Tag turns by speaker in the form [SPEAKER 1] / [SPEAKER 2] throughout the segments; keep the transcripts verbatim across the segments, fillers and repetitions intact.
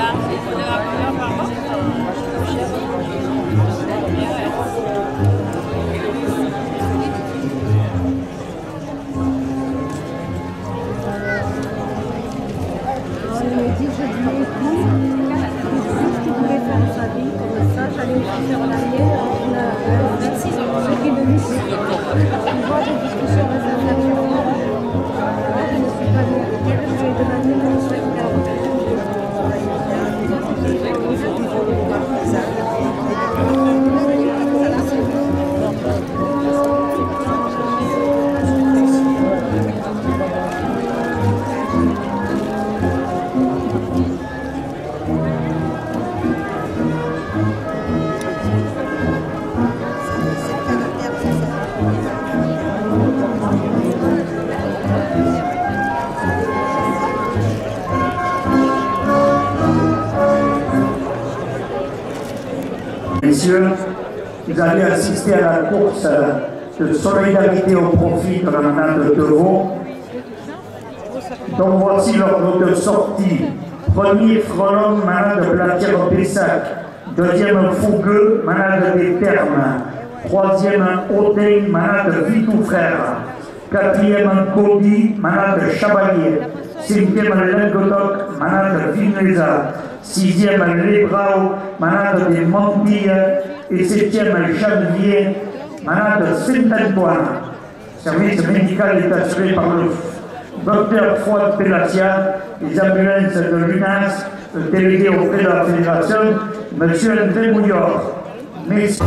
[SPEAKER 1] Messieurs, vous allez assister à la course de solidarité au profit de la manade de Vaud. Donc voici l'ordre de sortie. Premier Frelon, manade Blatière-Pessac. Deuxième Fougueux, manade des Thermes. Troisième Auteuil, manade Vitoufrère. Quatrième Cody, manade Chabalier. Cinquième Languedoc, manade Vinuesa. Sixième Lébrao, manade des Montilles. Et septième Janvier, manade Saint-Antoine. Le service médical est assuré par le docteur Fouad Pellatia, les ambulances de l'U N A S, le délégué auprès de la Fédération, M. André Mouillard. Merci.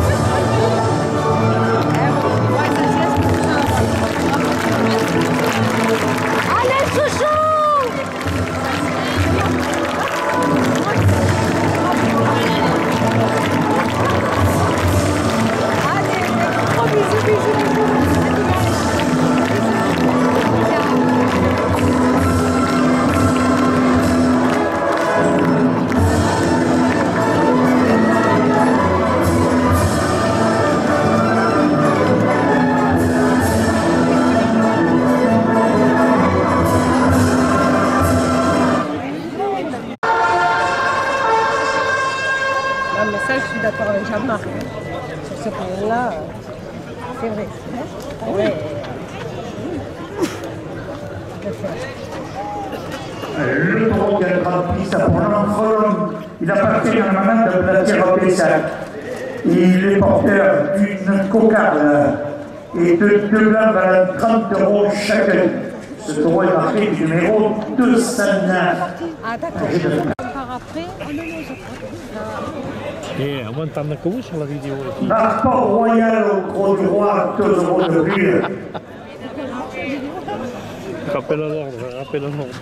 [SPEAKER 2] Je suis d'accord avec Jean-Marc. Sur ce point-là, c'est vrai. Ah ouais.
[SPEAKER 1] Le taureau qui a rempli sa Frelon, il appartient à la manade de Blatière-Pessac. Il est porteur d'une cocarde et de deux blancs à trente euros chacun. Ce taureau est marqué du numéro deux cent neuf.
[SPEAKER 2] Ah d'accord. Par après, oh non, non,
[SPEAKER 3] Eh, aguantando come sur la vidéo.
[SPEAKER 1] Rapport royal au gros du roi, deux euros de plus.
[SPEAKER 3] Rappel à l'ordre, rappel à l'ordre.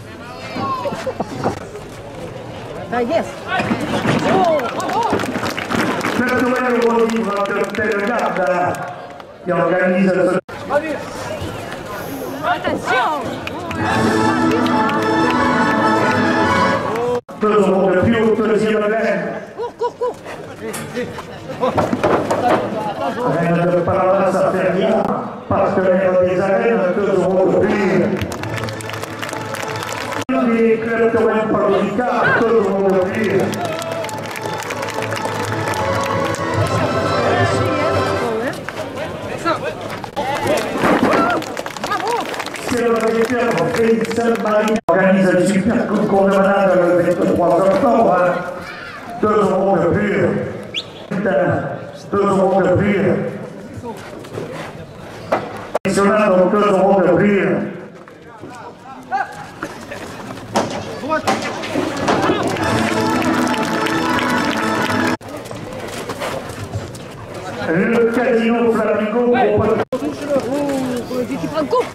[SPEAKER 2] Ah yes. Oh, bravo.
[SPEAKER 1] Le Noël au livre de Bellegarde qui organise ce...
[SPEAKER 2] Attention.
[SPEAKER 1] Deux euros de plus au deuxième veine.
[SPEAKER 2] Cours, cours, cours.
[SPEAKER 1] Reine de Palavas à Feria, partenaire des arènes, deux euros de plus. Les clubs de Wayne Politica, deux euros de plus. C'est le directeur Félix Saint-Marie qui organise le super concours de manade le vingt-trois octobre. deux euros de plus. deux euros de plus. National, donc deux euros de plus. Le casino Flamingo propose...
[SPEAKER 2] Tu prends le coup.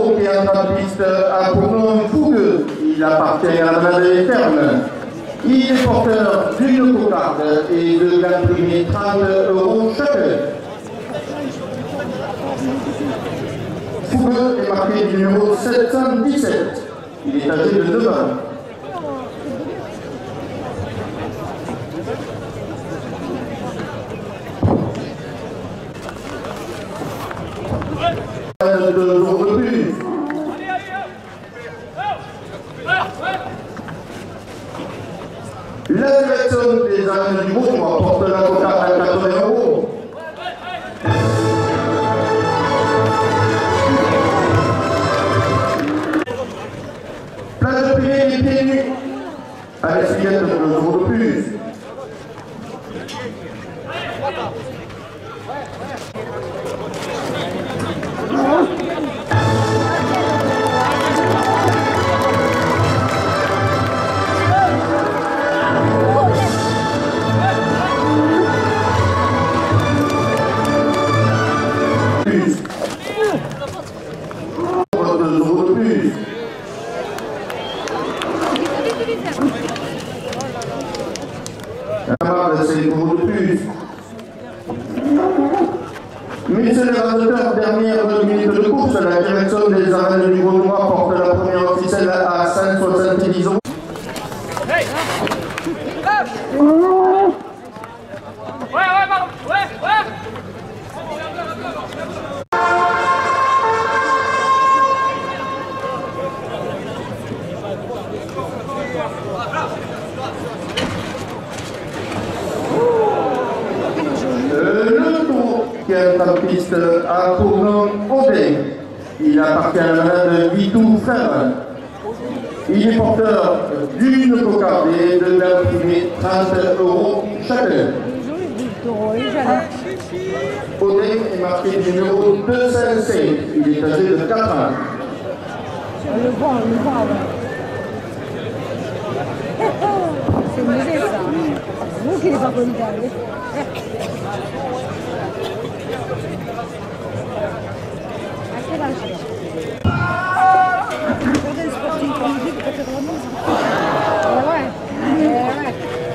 [SPEAKER 1] euros qui est en train de piste à Cournon Fougueux. Il appartient à la manade des fermes. Il est porteur d'une cocarde et de l'imprimé trente euros chacun. Fougueux est marqué du numéro sept cent dix-sept. Il est âgé de neuf ans. Deux jours de plus. La direction des arènes du Vaudois porte la cocarde à quatre-vingts euros. Place de privée des pieds nus. À l'esquillette, deux jours de plus. Messieurs les réalisateurs, dernière minute de course, la direction des arènes du Vaudois porte la première officielle à cent soixante-dix euros.
[SPEAKER 4] Hey. Ouais, ouais, pardon. Ouais, ouais.
[SPEAKER 1] Le tour qui est en piste à Cournon-Audet. Il appartient à la manade Vitou Frère. Il est porteur d'une cocarde et de l'imprimé trente euros chacun. Audet est marqué du numéro deux cent cinq. Il est âgé de quatre ans.
[SPEAKER 2] Le vent, le vent, c'est mauvais ça. C'est vous qui n'êtes pas connu d'arriver. À quel âge? Regardez le sportif, on dit que c'est vraiment ça. Eh ouais, eh ouais.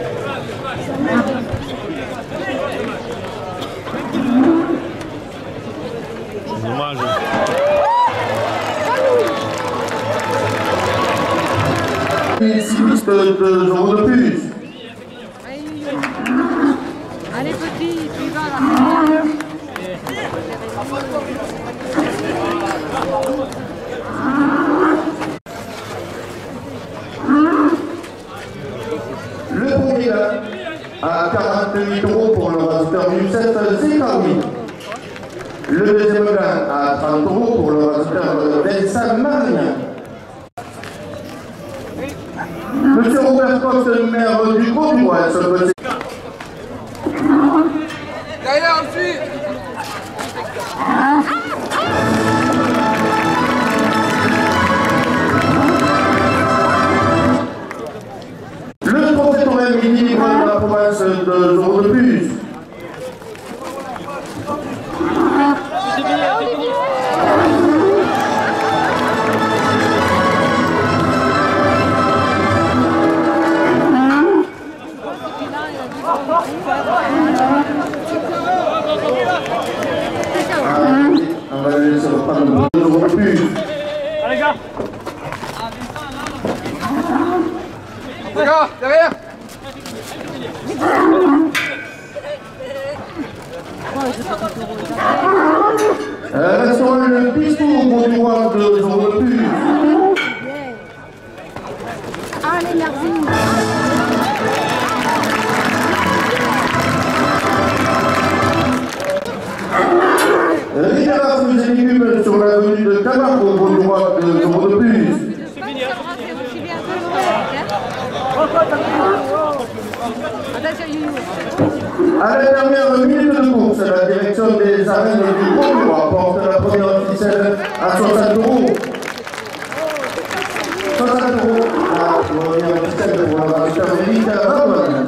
[SPEAKER 3] C'est dommage.
[SPEAKER 1] six pistes de euros de plus.
[SPEAKER 2] Allez petit, tu vas là.
[SPEAKER 1] Le premier là, à quarante-huit euros pour le raseteur du sept Zécaoui. Le deuxième gain à trente euros pour le raseteur Vincent Marignan. Monsieur Robert Cox, maire du Vaudois, se peut.
[SPEAKER 4] Derrière aussi.
[SPEAKER 1] Le trophée Tourelle midi libre de la province de deux euros de plus. On va le laisser reprendre deux euros de plus.
[SPEAKER 4] Allez, gars. Les gars, derrière.
[SPEAKER 1] Euh, restaurant le Biscourt Vaudois, deux euros de plus.
[SPEAKER 2] Allez, merci.
[SPEAKER 1] Rivera Fruits et Légumes sur l'avenue de Camargo, Vaudois, deux euros de plus. À la dernière minute de course, la direction des arènes du Vaudois porte la première officielle à soixante euros. soixante euros à la première officielle pour la raseteur Éric Radouane.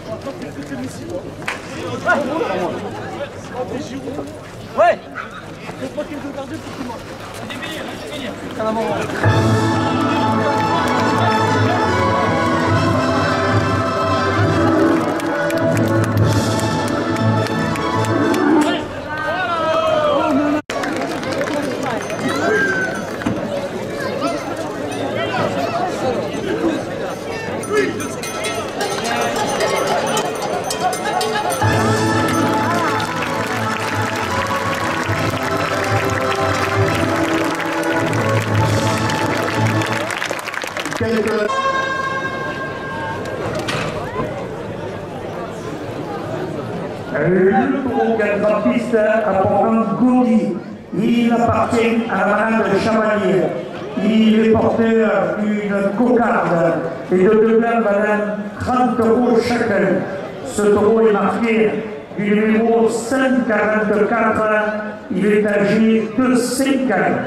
[SPEAKER 4] Ouais.
[SPEAKER 1] Le taureau graphiste apportant Gaudi, il appartient à la manade de Chavalier. Il est porteur d'une cocarde et de deux blancs valent trente euros chacun. Ce taureau est marqué du numéro cinq quarante-quatre, il est âgé de cinq ans.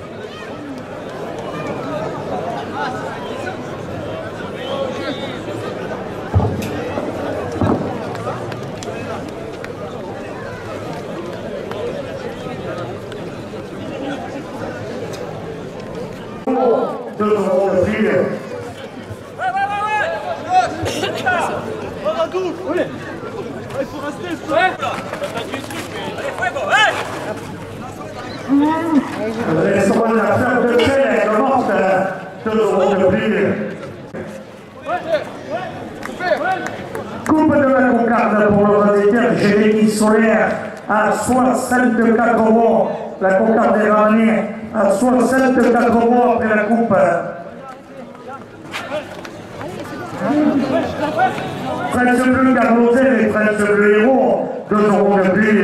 [SPEAKER 1] Deux euros de prix.
[SPEAKER 4] Ouais, ouais, ouais, ouais. On va tout. Oui. Il faut rester. Ouais. Allez, fuego. Ouais.
[SPEAKER 1] Restaurant de la fleur de sel, elle commence deux euros de prix. Coupe de la cocarde pour le radiateur Jérémy Solaire à soixante-quatre euros. La cocarde est ramenée à soixante-quatre euros après la coupe. Prince Bleu Carlotel et Prince Bleu Héros, deux euros de plus.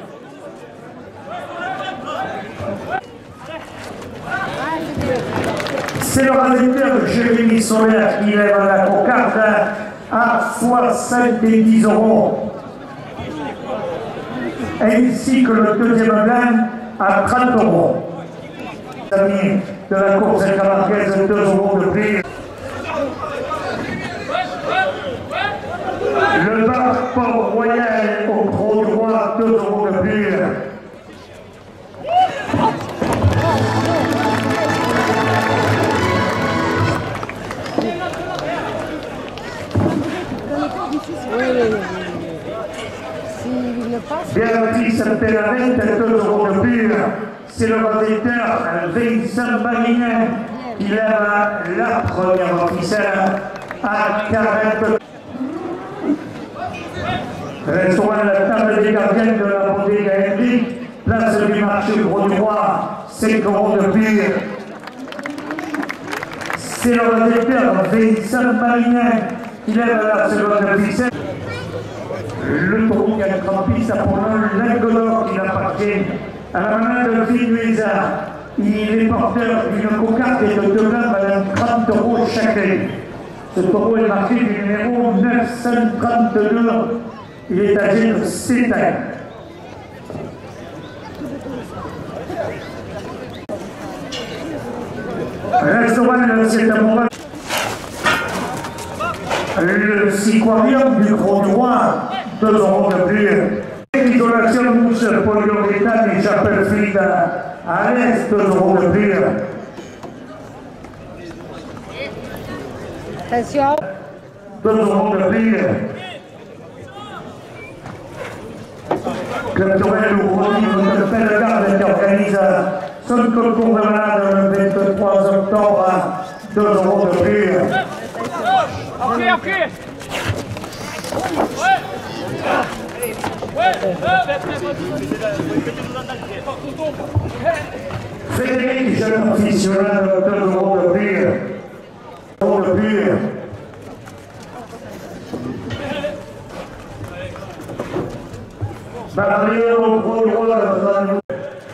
[SPEAKER 1] C'est le radiateur Jérémy Solaire qui lève la cocarde à soixante-dix euros. Ainsi que le deuxième blanc à trente euros. Amis de la course camarguaise, deux euros de prix. Le bar Port-Royal au gros droit, deux euros de prix. Béatrice Pellavette, deux euros de plus. C'est le radiateur Vincent Balinin qui lève la première ficelle à quarante. Restaurant la table des gardiens de la bodega Hendrick, place du marché Gros du Roi, cinq euros de plus. C'est le radiateur Vincent Balinin qui lève la seconde ficelle. Le taureau qui a une crampiste à Pologne, l'Ingodor qui appartient à la manade de Vinuesa. Il est porteur d'une cocarde et de deux blancs à trente euros chacun. Ce taureau est marqué du numéro neuf cent trente-deux. Il est âgé de sept ans. Restaurant de cet amoureux. Le Siquarium du Gros du Roi, deux euros de plus. L'isolation mousse polyuréthane et chapelle fluide à l'est, deux euros de plus.
[SPEAKER 2] Attention.
[SPEAKER 1] deux euros de plus. Culturel ou Rodrigue de Pellegarde qui organise son concours de malade le vingt-trois octobre, deux euros de plus.
[SPEAKER 4] Ok, ok. Ouais.
[SPEAKER 1] Frédéric, jeune aficionado, deux euros de plus. deux euros de plus. Barrière au gros droit dans le...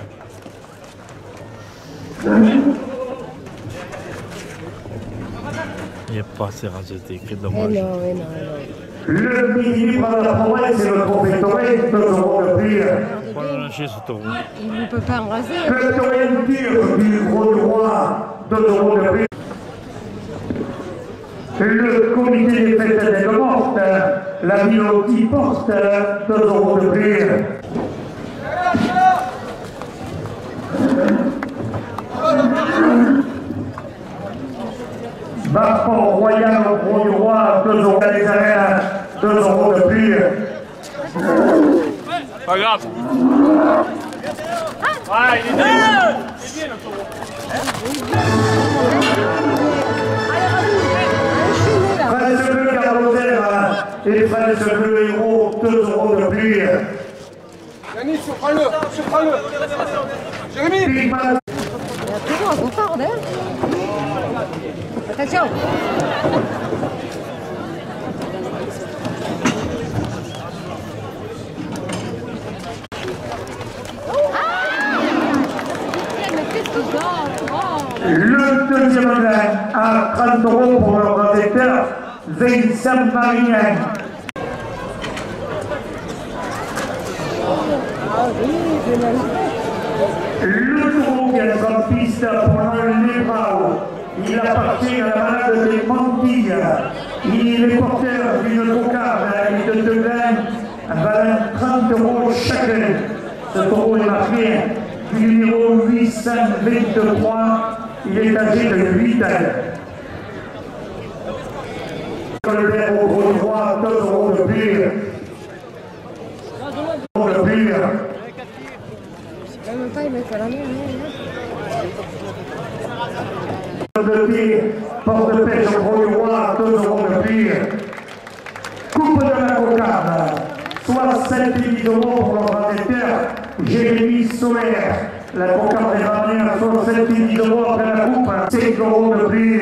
[SPEAKER 3] Il n'y a pas assez rajouté, c'est
[SPEAKER 2] Eh
[SPEAKER 3] dommage.
[SPEAKER 2] non, eh non, eh non.
[SPEAKER 1] Le midi par la province et le trophée Torrent, deux euros de plus.
[SPEAKER 3] On va le lâcher ce taureau.
[SPEAKER 2] Il ne peut pas en raser.
[SPEAKER 1] Le Torrent tir du gros droit, deux euros de plus. Le comité des fêtes des mortes, la Milotti porte, deux euros de plus. les arènes, deux euros de plus.
[SPEAKER 4] Pas grave. Ah, il est bien. Il est bien le taureau.
[SPEAKER 1] Frère de bleu Carlosaire et les frères de bleu héros, deux euros de plus.
[SPEAKER 5] Yannick, surprends-le, surprends-le. Jérémy.
[SPEAKER 2] Il y a toujours un confort, hein. Attention.
[SPEAKER 1] Le deuxième gain à trente euros pour le protecteur, Vincent Marignan. Le taureau qui est en piste pour le Lébrao. Il appartient à la malade des Mantilles. Il est porteur d'une cocarde et de deux grains valant trente euros chacun. Ce taureau est marqué du numéro huit cent vingt-trois. Il est âgé de huit ans. Le père au gros droit, deux euros de plus. deux euros de plus.
[SPEAKER 2] Même pas, il met pas la main.
[SPEAKER 1] De pied, porte de pêche au gros roi, deux euros de plus. Coupe de la cocarde, soixante-dix euros pour le protecteur, Jérémy Solaire. La cocarde est ramenée à soixante-dix euros après la coupe, cinq euros de plus.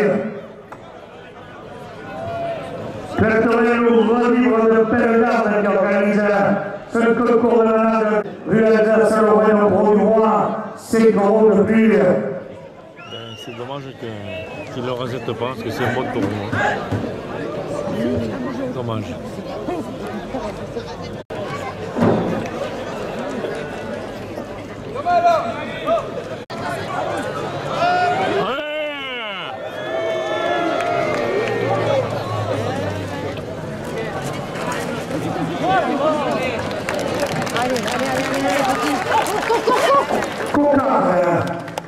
[SPEAKER 1] Bertorello, relivre de Pellegarde qui organise ce concours de malade, rue Alsace à l'Orient au gros roi, cinq euros de plus.
[SPEAKER 3] C'est dommage qu'il ne le rejette pas, parce que c'est un bon taureau. Dommage.
[SPEAKER 2] Allez, allez, allez, allez,
[SPEAKER 1] Cocarde.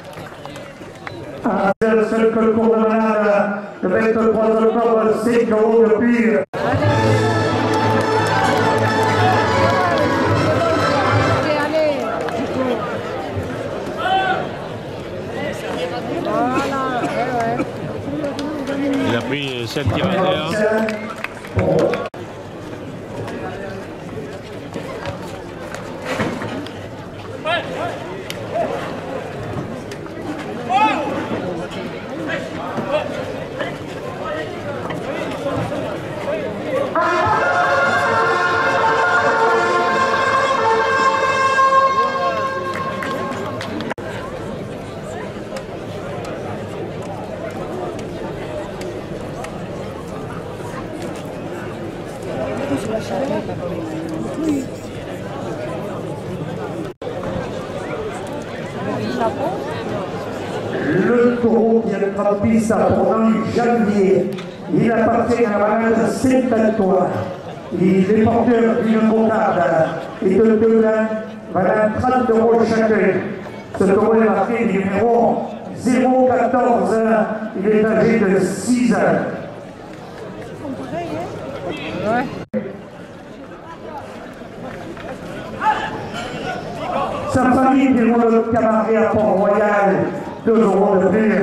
[SPEAKER 1] C'est le seul concours de malade, le vingt-trois octobre, cinq euros de plus.
[SPEAKER 3] Il a pris sept tirades là.
[SPEAKER 1] Le taureau qui est en piste pour janvier, il appartient à la malade Saint-Antoine. Il est porteur d'une cocarde et de deux grains valant trente euros chacun. Ce taureau est marqué numéro zéro quatorze, il est âgé de six ans.
[SPEAKER 2] Ouais.
[SPEAKER 1] Sa famille qui roule le cabaret à Port-Royal, deux euros de plus.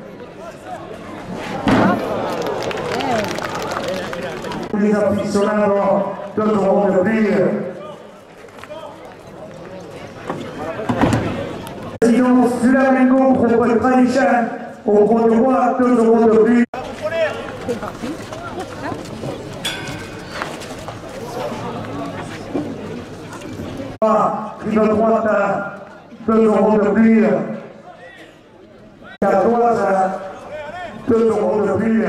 [SPEAKER 1] Les aficionados, deux euros de plus. Président Flamengo, propre tradition, au gros du roi, deux euros de plus. Rive droite, deux euros de plus. Cardoise, deux euros de plus.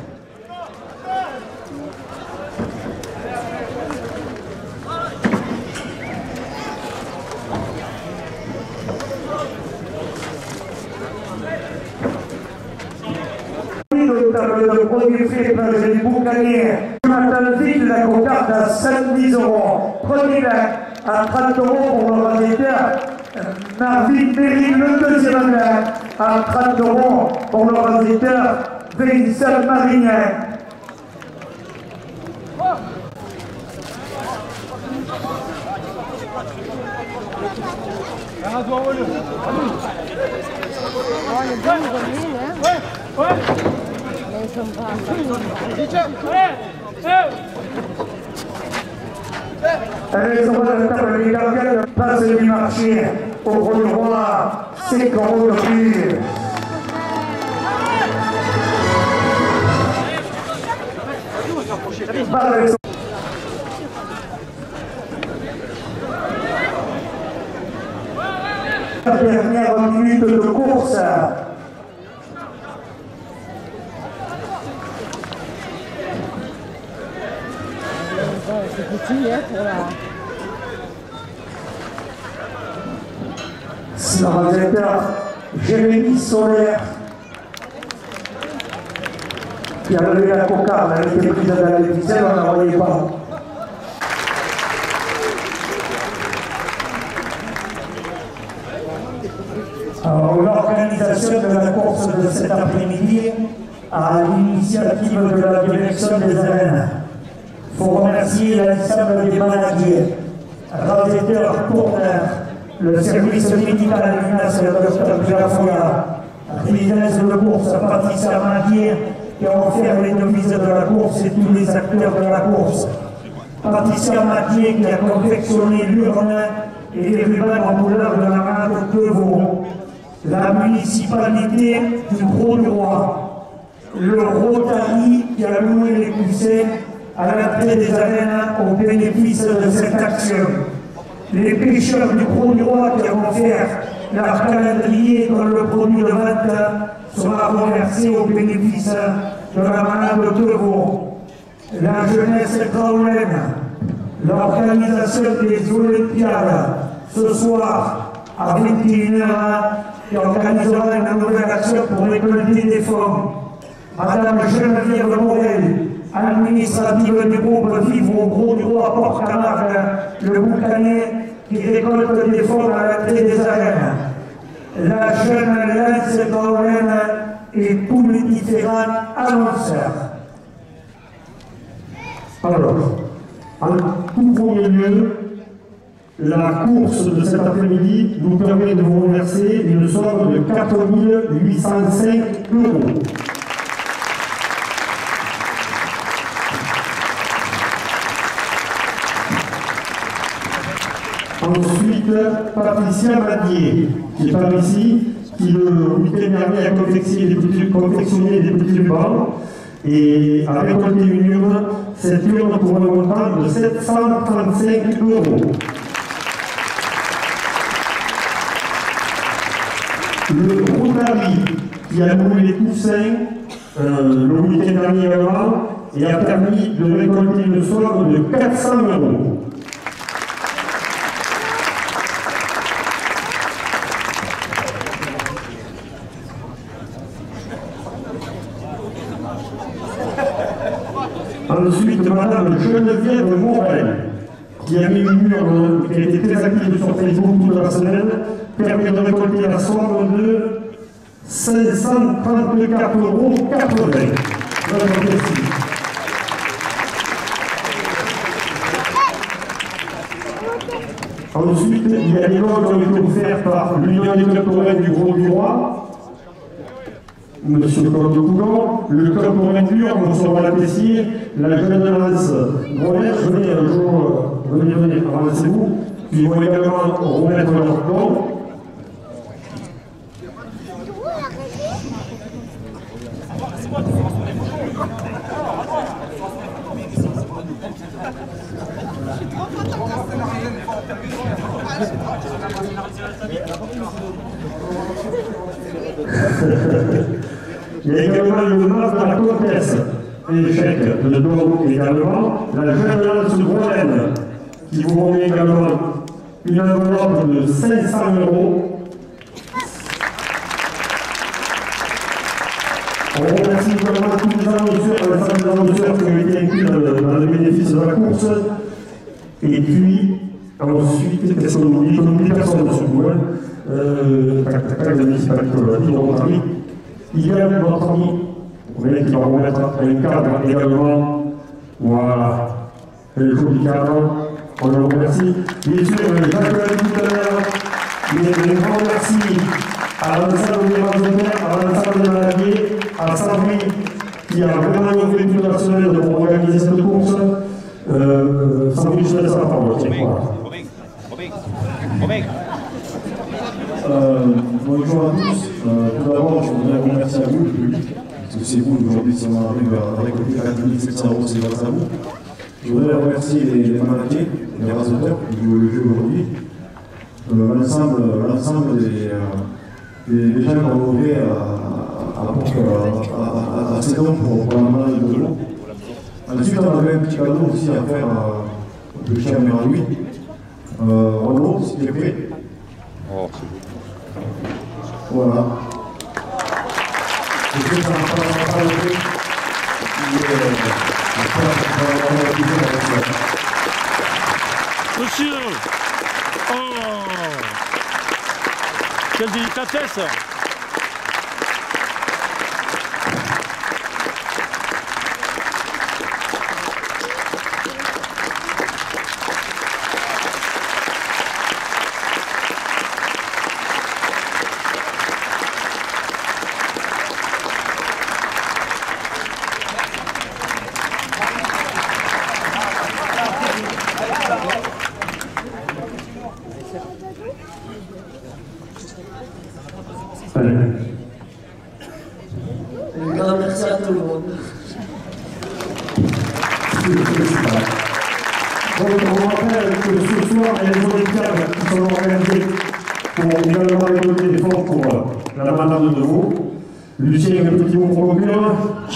[SPEAKER 1] Le produit fait par les boucaniers. Ce matin, vite la cocarde à soixante-dix euros. Premier à trente euros pour le radiateur. Marvin Berry, le deuxième gain à trente euros pour le radiateur. Vincent Marignan.
[SPEAKER 2] les deux, ils reviennent, hein. Mais ils sont pas...
[SPEAKER 1] Allez, on va la table des gardiens, place du marché, au gros roi, c'est gros le pire. La dernière minute de course.
[SPEAKER 2] C'est petit, hein, pour la...
[SPEAKER 1] Organisateur Jérémy Solaire qui a levé la cocarde, elle était prise à la ficelle, on n'en voyait pas. Alors, l'organisation de la course de cet après-midi à l'initiative de la direction des arènes. Il faut remercier l'ensemble des managers, raseteurs, tourneurs, le service médical à l'UNAS, le docteur Pierre Fouillard, résidence de course, Patricia Madier, qui a offert les devises de la course et tous les acteurs de la course. Patricia Madier qui a confectionné l'urne et les rubans en couleur de la marque de Vaud. La municipalité du Gros-du-Roi. Le Rotary qui a loué les coussins à l'entrée des arènes au bénéfice de cette action. Les pêcheurs du Gros-du-Roi qui ont offert leur calendrier dont le produit de vente sera reversé au bénéfice de la malade de Vaud. La jeunesse graoulaine, l'organisation des Olympiades ce soir à vingt et une heures qui organisera une nouvelle action pour récolter des fonds. Madame Geneviève Morel, administrative du groupe Vivre au Gros-du-Roi Port-Camargue, le boucanier qui récolte des fonds à l'entrée des arènes. La jeune Lance Graoulaine et tous les différents annonceurs.
[SPEAKER 6] Alors, en tout premier lieu, la course de cet après-midi nous permet de vous reverser une somme de quatre mille huit cent cinq euros. Ensuite, Patricia Madier, qui est par ici, qui le week-end dernier a confectionné des petits, confectionné des petits rubans et a récolté une urne, cette urne pour un montant de sept cent trente-cinq euros. Le Rotary, qui a loué les coussins euh, le week-end dernier également, et a permis de récolter une somme de quatre cents euros. Ensuite, Madame Geneviève Morel, qui a mis une urne, qui a été très active sur Facebook toute la semaine, permet de récolter la somme de cinq cent trente-quatre euros quatre-vingts. Ensuite, il y a des lots qui ont été offerts par l'Union des clubs coréens du Gros-du-Roi, Monsieur Claude Coulon, le club coréen dur, Monsieur Valapessier, la jeune Lance Grollet, venez un jour, venez, venez, avancez-vous, qui vont également remettre leur don. Il y a également le match de la comtesse, l'échec de Doro également, la jeune Lance Grollet, qui vous remet également une enveloppe de cinq cents euros. On remercie également tous les annonceurs, l'ensemble des annonceurs qui ont été inclus dans le, dans le bénéfice de la course. Et puis, ensuite, qu'est-ce qu'on oublie? On n'oublie personne de ce coup. Hein. Euh, tac, tac, tac, la municipalité, on l'a dit, notre ami. Il y a notre ami, vous voyez, qui va remettre un cadre également. Voilà. Un joli cadre. On le remercie. Bien sûr, Jacques l'a dit tout à l'heure, Mais un grand merci à l'ensemble des mandataires, à l'ensemble des maladies, à Sandri qui a vraiment ouvert tout national pour organiser cette course. Euh, Sandri, je te laisse la parole.
[SPEAKER 7] Euh, bonjour à tous. Euh, tout d'abord, je voudrais vous remercier à vous, le public, parce que c'est vous aujourd'hui, si on arrive à récolter quatre mille sept cents euros, c'est grâce à vous. Je voudrais remercier les, les manatiers, les rasoteurs qui jouent le jeu aujourd'hui, euh, l'ensemble, l'ensemble des, euh, des, des gens qui ont œuvré à, à, à, à, à ces dons pour, pour la maladie de l'eau. Ensuite, on avait un petit cadeau aussi à faire à, de chez Amir Louis. Euh, Renaud, s'il te plaît.
[SPEAKER 3] Oh,
[SPEAKER 7] voilà. Je sais que ça n'a pas, ça n'a pas été.
[SPEAKER 3] Monsieur! Oh! Quelle délicatesse!
[SPEAKER 8] Un grand merci à tout le monde.
[SPEAKER 6] Donc, on rappelle que ce soir, il y a les Olympiades qui sont organisées pour également récolter des fonds pour la manade de veau. Lucien, un petit mot pour conclure.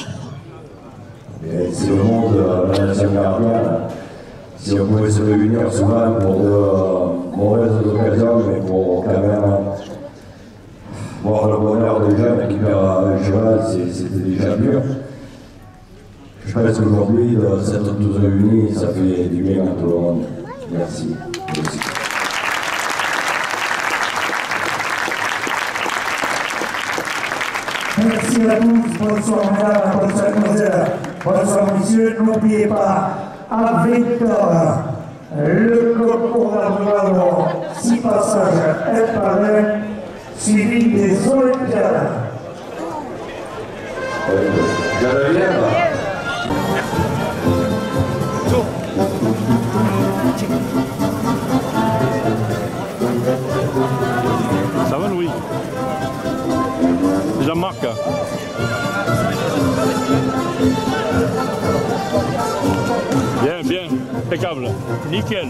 [SPEAKER 9] C'est le monde de la nation gardienne. Si on pouvait se réunir souvent pour de mauvaises occasions, mais pour quand même voir le bonheur des jeunes qui perdent un cheval, c'était déjà mieux. Je pense qu'aujourd'hui, de s'être tous réunis, ça fait du bien à tout le monde. Merci. Merci.
[SPEAKER 1] Merci à tous, bonsoir mesdames, bonsoir mademoiselles, bonsoir messieurs. N'oubliez pas, à vingt heures, le concours d'Androit, six passages, un par un, suivi des Olympiades.
[SPEAKER 9] Euh, je reviens là.
[SPEAKER 3] Ça va, Louis? Jean-Marc. Bien, bien, impeccable, nickel.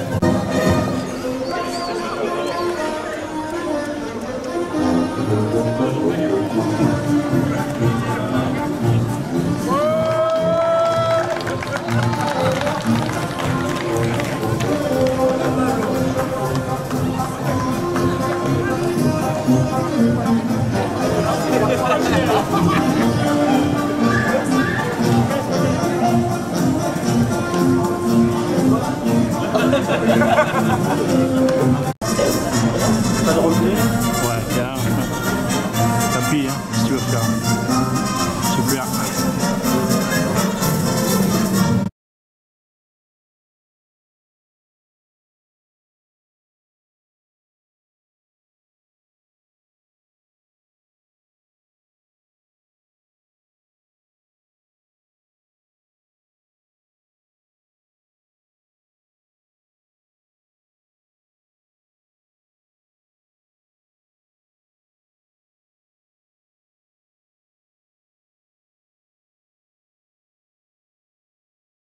[SPEAKER 9] Thank you.